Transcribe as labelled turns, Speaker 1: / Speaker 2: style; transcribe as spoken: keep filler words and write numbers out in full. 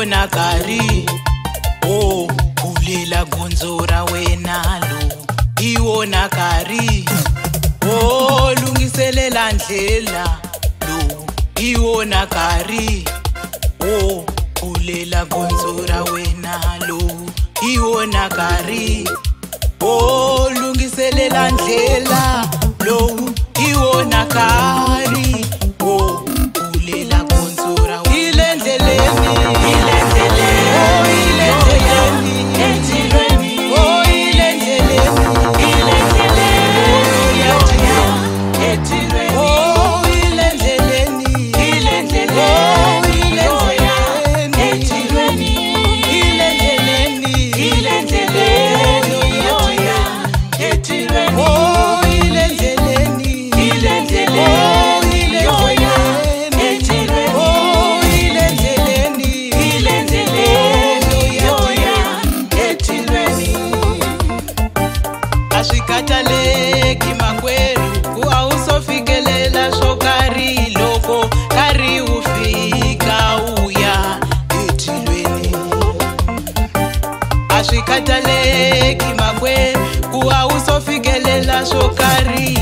Speaker 1: iwona kari oh kulela gonzora wena lo iwona kari oh lungiselela ndlela lo iwona kari oh kulela gonzora wena lo iwona kari oh lungiselela ndlela lo iwona kari oh kulela gonzora ile ndleleni ile ndleleni oh ile ndleleni etilweni oh ile ndleleni ile ndleleni yatia etilweni oh ile ndleleni ile ndleleni oh ile ndleleni etilweni ile ndleleni ile ndleleni yatia etilweni oh ile ndleleni ile ndleleni oh ile ndleleni etilweni oh ile ndleleni ile ndleleni yatia etilweni ashikataleki makweru ku awusofikelela swo kari loko kari ufika uya etilweni ashikataleki makweru ku awusofikelela swo kari